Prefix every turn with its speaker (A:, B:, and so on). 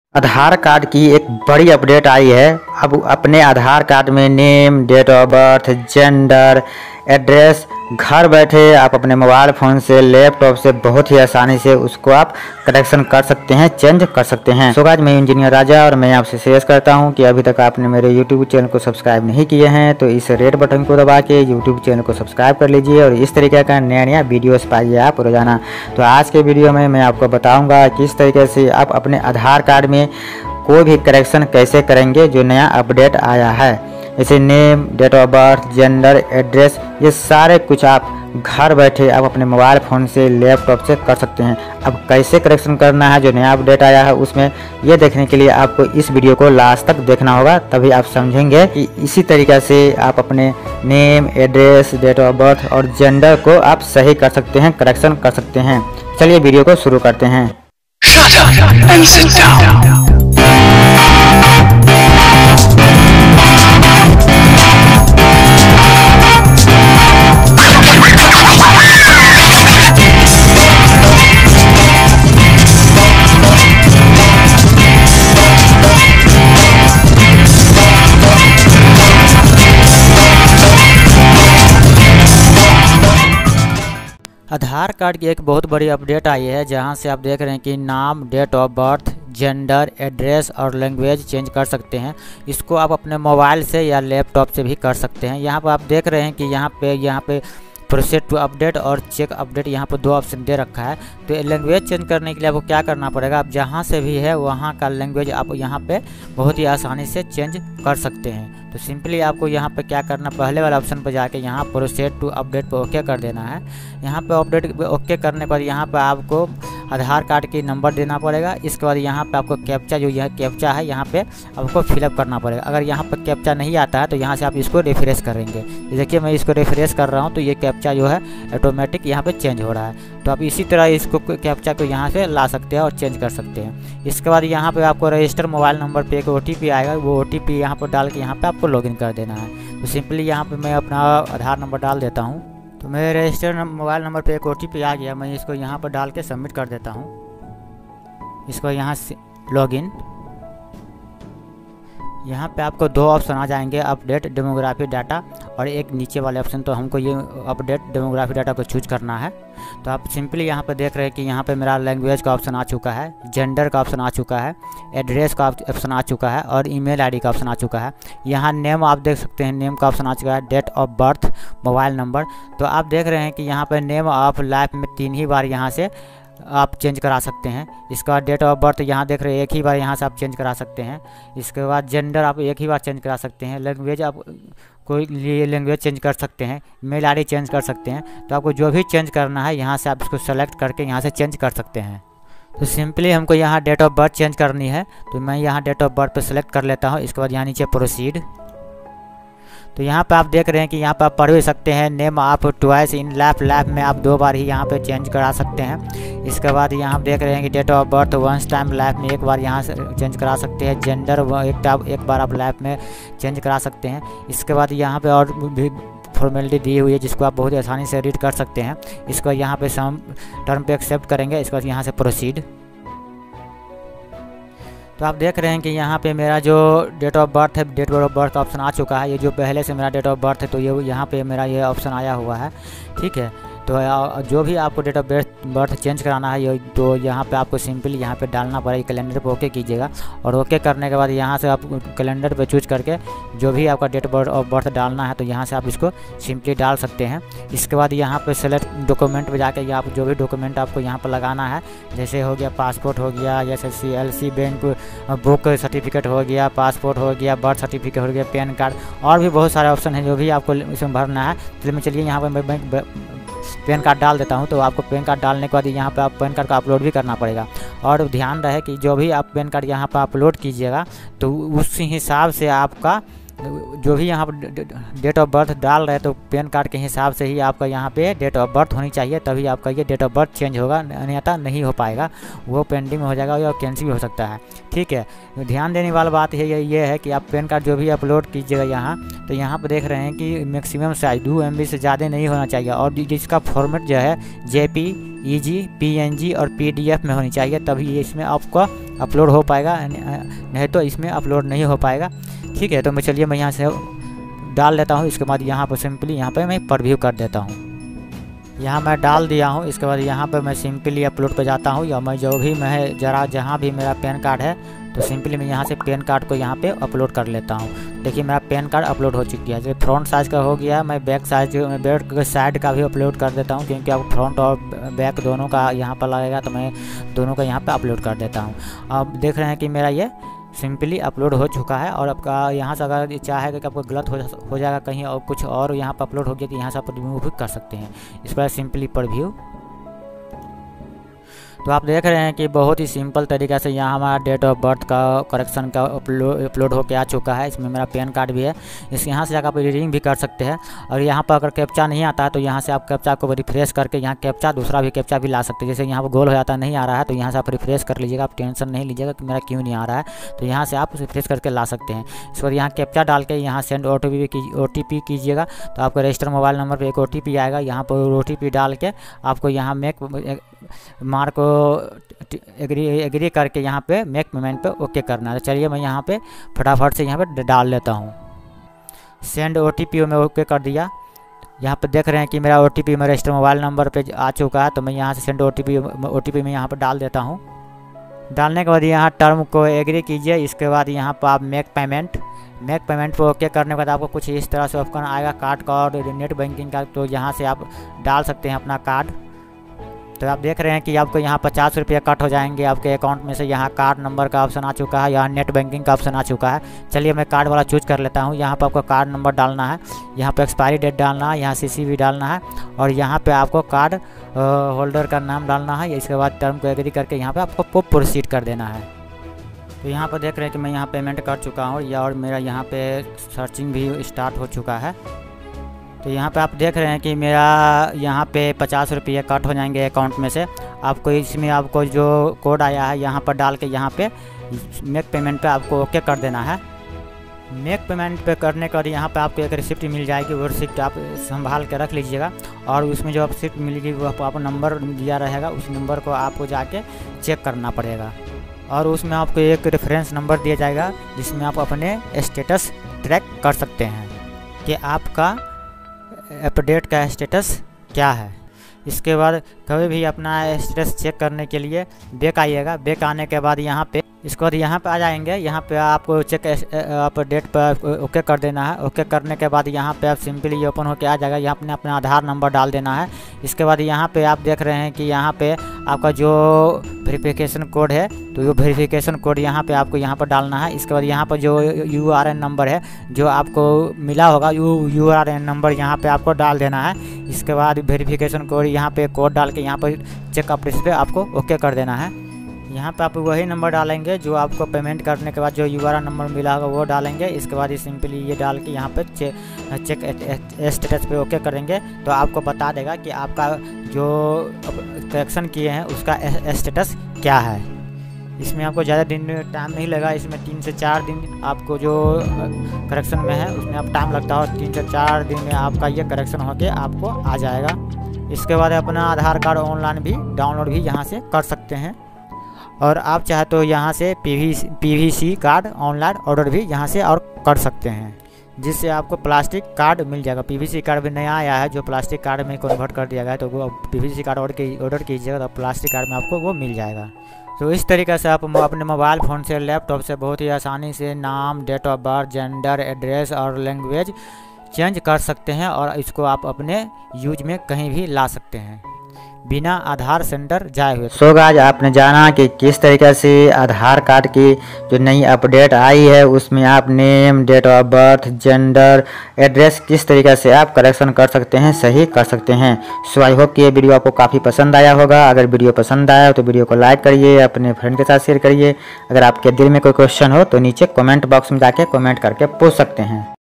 A: आधार card की एक बड़ी अपडेट आई है। अब अपने आधार कार्ड में name, date of birth, gender, address घर बैठे आप अपने मोबाइल फ़ोन से, लैपटॉप से बहुत ही आसानी से उसको आप करेक्शन कर सकते हैं, चेंज कर सकते हैं। सो गाइस, मैं इंजीनियर राजा और मैं आपसे शेयर करता हूं कि अभी तक आपने मेरे यूट्यूब चैनल को सब्सक्राइब नहीं किए हैं तो इस रेड बटन को दबा के यूट्यूब चैनल को सब्सक्राइब कर लीजिए और इस तरीके का नया वीडियोस पाइए आप रोजाना। तो आज के वीडियो में मैं आपको बताऊँगा किस तरीके से आप अपने आधार कार्ड में कोई भी करेक्शन कैसे करेंगे जो नया अपडेट आया है। जैसे name, date of birth, gender, address, ये सारे कुछ आप घर बैठे आप अपने मोबाइल फ़ोन से, लैपटॉप से कर सकते हैं। अब कैसे करेक्शन करना है जो नया अपडेट आया है उसमें, ये देखने के लिए आपको इस वीडियो को लास्ट तक देखना होगा, तभी आप समझेंगे कि इसी तरीक़े से आप अपने name, address, date of birth और जेंडर को आप सही कर सकते हैं, करेक्शन कर सकते हैं। चलिए वीडियो को शुरू करते हैं।
B: Shut up and sit down.
C: Aadhaar card की एक बहुत बड़ी अपडेट आई है जहां से आप देख रहे हैं कि नाम, date of birth, gender, address और लैंग्वेज चेंज कर सकते हैं। इसको आप अपने मोबाइल से या लैपटॉप से भी कर सकते हैं। यहाँ पर आप देख रहे हैं कि यहाँ पे प्रोसेस टू अपडेट और चेक अपडेट, यहाँ पर दो ऑप्शन दे रखा है। तो लैंग्वेज चेंज करने के लिए आपको क्या करना पड़ेगा, आप जहाँ से भी है वहाँ का लैंग्वेज आप यहाँ पे बहुत ही आसानी से चेंज कर सकते हैं। तो सिंपली आपको यहाँ पे क्या करना, पहले वाले ऑप्शन पर जाके यहाँ प्रोसेस टू अपडेट पर ओके कर देना है। यहाँ पे अपडेट ओके करने पर यहाँ पे आपको आधार कार्ड की नंबर देना पड़ेगा। इसके बाद यहाँ पे आपको कैप्चा, जो यह कैप्चा है यहाँ पे आपको फिलअप करना पड़ेगा। अगर यहाँ पर कैप्चा नहीं आता है तो यहाँ से आप इसको रिफ्रेश करेंगे। देखिए मैं इसको रिफ्रेश कर रहा हूँ तो ये कैप्चा जो है ऑटोमेटिक यहाँ पे चेंज हो रहा है। तो आप इसी तरह इसको कैप्चा को यहाँ से ला सकते हैं और चेंज कर सकते हैं। इसके बाद यहाँ पे आपको रजिस्टर मोबाइल नंबर पे एक OTP आएगा, वो OTP यहाँ पर डाल के यहाँ पे आपको लॉगिन कर देना है। तो सिंपली यहाँ पे मैं अपना आधार नंबर डाल देता हूँ। तो मेरे रजिस्टर मोबाइल नंबर पे एक OTP आ गया, मैं इसको यहाँ पर डाल के सबमिट कर देता हूँ। इसको यहाँ से लॉगिन, यहाँ पे आपको दो ऑप्शन आ जाएंगे, अपडेट डेमोग्राफी डाटा और एक नीचे वाले ऑप्शन। तो हमको ये अपडेट डेमोग्राफी डाटा को चूज करना है। तो आप सिंपली यहाँ पे देख रहे हैं कि यहाँ पे मेरा लैंग्वेज का ऑप्शन आ चुका है, जेंडर का ऑप्शन आ चुका है, एड्रेस का ऑप्शन आ चुका है और ईमेल आईडी का ऑप्शन आ चुका है। यहाँ नेम आप देख सकते हैं, नेम का ऑप्शन आ चुका है, date of birth, mobile number. तो आप देख रहे हैं कि यहाँ पर नेम ऑफ लाइफ में 3 ही बार यहाँ से आप चेंज करा सकते हैं। इसके बाद डेट ऑफ बर्थ यहाँ देख रहे हैं एक ही बार यहाँ से आप चेंज करा सकते हैं। इसके बाद जेंडर आप एक ही बार चेंज करा सकते हैं। लैंग्वेज आप कोई लिए लैंग्वेज चेंज कर सकते हैं। मेल आईडी चेंज कर सकते हैं। तो आपको जो भी चेंज करना है यहाँ से आप इसको सेलेक्ट करके यहाँ से चेंज कर सकते हैं। तो सिंपली हमको यहाँ डेट ऑफ बर्थ चेंज करनी है तो मैं यहाँ डेट ऑफ बर्थ पर सेलेक्ट कर लेता हूँ। इसके बाद यहाँ नीचे प्रोसीड। तो यहाँ पे आप देख रहे हैं कि यहाँ पे आप पढ़ भी सकते हैं, नेम आप ट्वाइस इन लाइफ में आप 2 बार ही यहाँ पे चेंज करा सकते हैं। इसके बाद यहाँ आप देख रहे हैं कि date of birth once time life में एक बार यहाँ से चेंज करा सकते हैं। जेंडर एक बार आप लाइफ में चेंज करा सकते हैं। इसके बाद यहाँ पे और भी फॉर्मेलिटी दी हुई है जिसको आप बहुत आसानी से रीड कर सकते हैं। इसको यहाँ पे सम टर्म पे एक्सेप्ट करेंगे। इसके बाद यहाँ से प्रोसीड। तो आप देख रहे हैं कि यहाँ पे मेरा जो डेट ऑफ बर्थ है, डेट ऑफ बर्थ ऑप्शन आ चुका है। ये जो पहले से मेरा डेट ऑफ बर्थ है तो ये यहाँ पे मेरा ये ऑप्शन आया हुआ है, ठीक है। तो जो भी आपको डेट ऑफ बर्थ चेंज कराना है तो यहाँ पे आपको सिंपली यहाँ पे डालना पड़ेगा। कैलेंडर पे ओके कीजिएगा और ओके करने के बाद यहाँ से आप कैलेंडर पे चूज करके जो भी आपका डेट ऑफ बर्थ डालना है तो यहाँ से आप इसको सिंपली डाल सकते हैं। इसके बाद यहाँ पे सेलेक्ट डॉक्यूमेंट पे जाके आप जो भी डॉक्यूमेंट आपको यहाँ पर लगाना है, जैसे हो गया पासपोर्ट हो गया, जैसे CLC बैंक बुक सर्टिफिकेट हो गया, पासपोर्ट हो गया, बर्थ सर्टिफिकेट हो गया, पैन कार्ड और भी बहुत सारे ऑप्शन हैं जो भी आपको इसमें भरना है। तो मैं चलिए यहाँ पर मैं पैन कार्ड डाल देता हूं। तो आपको पैन कार्ड डालने के बाद यहाँ पे आप पैन कार्ड का अपलोड भी करना पड़ेगा। और ध्यान रहे कि जो भी आप पैन कार्ड यहाँ पर अपलोड कीजिएगा तो उस हिसाब से आपका जो भी यहाँ पर डेट ऑफ बर्थ डाल रहे हैं तो पैन कार्ड के हिसाब से ही आपका यहाँ पे डेट ऑफ बर्थ होनी चाहिए, तभी आपका ये डेट ऑफ बर्थ चेंज होगा, अन्यथा नहीं हो पाएगा, वो पेंडिंग में हो जाएगा या कैंसिल भी हो सकता है। ठीक है, ध्यान देने वाली बात ये है कि आप पैन कार्ड जो भी अपलोड कीजिएगा यहाँ, तो यहाँ पर देख रहे हैं कि मैक्सिमम साइज 2 MB से ज़्यादा नहीं होना चाहिए, और जिसका फॉर्मेट जो है JP, EG, PNG और PDF में होनी चाहिए, तभी इसमें आपका अपलोड हो पाएगा, नहीं तो इसमें अपलोड नहीं हो पाएगा। ठीक है, तो मैं चलिए मैं यहाँ से डाल लेता हूँ। इसके बाद यहाँ पर सिंपली यहाँ पे मैं प्रीव्यू कर देता हूँ। यहाँ मैं डाल दिया हूँ। इसके बाद यहाँ पे मैं सिंपली अपलोड पे जाता हूँ, या मैं जो भी मैं जहाँ भी मेरा पैन कार्ड है तो सिंपली मैं यहाँ से पैन कार्ड को यहाँ पे अपलोड कर लेता हूँ। देखिए मेरा पैन कार्ड अपलोड हो चुकी है। जैसे फ्रंट साइज़ का हो गया, मैं बैक साइड का भी अपलोड कर देता हूँ, क्योंकि अब फ्रंट और बैक दोनों का यहाँ पर लगेगा, तो मैं दोनों का यहाँ पे अपलोड कर देता हूँ। अब देख रहे हैं कि मेरा ये सिंपली अपलोड हो चुका है। और आपका यहाँ से अगर चाहेगा कि आपको गलत हो जाएगा कहीं और कुछ और यहाँ पर अपलोड हो गया, तो यहाँ से आप रिमूव भी कर सकते हैं। इस पर सिंपली प्रीव्यू। तो आप देख रहे हैं कि बहुत ही सिंपल तरीक़े से यहाँ हमारा डेट ऑफ बर्थ का करेक्शन का अपलोड होकर आ चुका है। इसमें मेरा पैन कार्ड भी है। इस यहाँ से जाकर आप एडिटिंग भी कर सकते हैं। और यहाँ पर अगर कैप्चा नहीं आता है तो यहाँ से आप कैप्चा को रिफ्रेश करके यहाँ कैप्चा दूसरा भी कैप्चा भी ला सकते हैं। जैसे यहाँ पर गोल हो जाता है, नहीं आ रहा है, तो यहाँ से आप रिफ्रेश कर लीजिएगा। आप टेंशन नहीं लीजिएगा कि मेरा क्यों नहीं आ रहा है, तो यहाँ से आप रिफ्रेश करके ला सकते हैं। इसके बाद यहाँ कैप्चा डाल के यहाँ सेंड OTP कीजिएगा, तो आपका रजिस्टर मोबाइल नंबर पर एक OTP आएगा। यहाँ पर OTP डाल के आपको यहाँ मार्क को एग्री करके यहाँ पे मेक पेमेंट पे ओके करना है। चलिए मैं यहाँ पे फटाफट से यहाँ पे डाल लेता हूँ। सेंड OTP में ओके कर दिया। यहाँ पे देख रहे हैं कि मेरा OTP मेरे रजिस्टर मोबाइल नंबर पे आ चुका है, तो मैं यहाँ से सेंड OTP में यहाँ पे डाल देता हूँ। डालने के बाद यहाँ टर्म को एग्री कीजिए। इसके बाद यहाँ पर आप मेक पेमेंट पर ओके करने के बाद आपको कुछ इस तरह से ऑप्शन आएगा कार्ड का और नेट बैंकिंग का, तो यहाँ से आप डाल सकते हैं अपना कार्ड। तो आप देख रहे हैं कि आपको यहाँ 50 रुपये कट हो जाएंगे आपके अकाउंट में से। यहाँ कार्ड नंबर का ऑप्शन आ चुका है, यहाँ नेट बैंकिंग का ऑप्शन आ चुका है। चलिए मैं कार्ड वाला चूज कर लेता हूँ। यहाँ पर आपको कार्ड नंबर डालना है, यहाँ पर एक्सपायरी डेट डालना है, यहाँ CCV डालना है, और यहाँ पे आपको कार्ड होल्डर का नाम डालना है। इसके बाद टर्म को एग्री करके यहाँ पर आपको प्रोसीड कर देना है। तो यहाँ पर देख रहे हैं कि मैं यहाँ पेमेंट कर चुका हूँ, और मेरा यहाँ पे सर्चिंग भी स्टार्ट हो चुका है। तो यहाँ पे आप देख रहे हैं कि मेरा यहाँ पे 50 रुपये कट हो जाएंगे अकाउंट में से। आपको इसमें आपको जो कोड आया है यहाँ पर डाल के यहाँ पे मेक पेमेंट पे आपको ओके कर देना है। मेक पेमेंट पे करने के बाद यहाँ पे आपको एक रिसिप्ट मिल जाएगी, वो रिसिप्ट आप संभाल के रख लीजिएगा। और उसमें जो रिसिप्ट मिलेगी वो आपको नंबर दिया रहेगा, उस नंबर को आपको जाके चेक करना पड़ेगा। और उसमें आपको एक रेफरेंस नंबर दिया जाएगा, जिसमें आप अपने स्टेटस ट्रैक कर सकते हैं कि आपका अपडेट का स्टेटस क्या है। इसके बाद कभी भी अपना स्टेटस चेक करने के लिए बैक आइएगा। बैक आने के बाद यहाँ पे इसके बाद यहाँ पे आ जाएंगे। यहाँ पे आपको चेक अपडेट पर ओके कर देना है। ओके करने के बाद यहाँ पे आप सिंपली ओपन होके आ जाएगा। यहाँ पे अपना आधार नंबर डाल देना है। इसके बाद यहाँ पे आप देख रहे हैं कि यहाँ पे आपका जो वेरिफिकेशन कोड है, तो वो वेरिफिकेशन कोड यहाँ पे आपको यहाँ पर डालना है। इसके बाद यहाँ पर जो URN नंबर है जो आपको मिला होगा, URN नंबर यहाँ पे आपको डाल देना है। इसके बाद वेरिफिकेशन कोड यहाँ पे कोड डाल के यहाँ पर चेक अपडेट पे आपको ओके कर देना है। यहाँ पे आप वही नंबर डालेंगे जो आपको पेमेंट करने के बाद जो URN नंबर मिला होगा वो डालेंगे। इसके बाद सिंपली ये डाल के यहाँ पे चेक स्टेटस पे ओके करेंगे, तो आपको बता देगा कि आपका जो करेक्शन किए हैं उसका स्टेटस क्या है। इसमें आपको ज़्यादा दिन टाइम नहीं लगा। इसमें 3 से 4 दिन आपको जो करेक्शन में है उसमें आप टाइम लगता है, 3 से 4 दिन में आपका ये करेक्शन होके आपको आ जाएगा। इसके बाद अपना आधार कार्ड ऑनलाइन भी डाउनलोड भी यहाँ से कर सकते हैं, और आप चाहे तो यहाँ से PVC कार्ड ऑनलाइन ऑर्डर भी यहाँ से और कर सकते हैं, जिससे आपको प्लास्टिक कार्ड मिल जाएगा। PVC कार्ड भी नया आया है जो प्लास्टिक कार्ड में कन्वर्ट कर दिया गया है, तो वो PVC कार्ड ऑर्डर कीजिएगा तो प्लास्टिक कार्ड में आपको वो मिल जाएगा। तो इस तरीके से आप अपने मोबाइल फ़ोन से, लैपटॉप से बहुत ही आसानी से नाम, date of birth, gender, address और लैंग्वेज चेंज कर सकते हैं, और इसको आप अपने यूज में कहीं भी ला सकते हैं। बिना आधार सेंटर जाए हुए।
A: सो गाइस, आपने जाना कि किस तरीके से आधार कार्ड की जो नई अपडेट आई है उसमें आप name, date of birth, gender, address किस तरीके से आप करेक्शन कर सकते हैं, सही कर सकते हैं। सो आई होप कि ये वीडियो आपको काफ़ी पसंद आया होगा। अगर वीडियो पसंद आया हो तो वीडियो को लाइक करिए, अपने फ्रेंड के साथ शेयर करिए। अगर आपके दिल में कोई क्वेश्चन हो तो नीचे कमेंट बॉक्स में जाके कमेंट करके पूछ सकते हैं।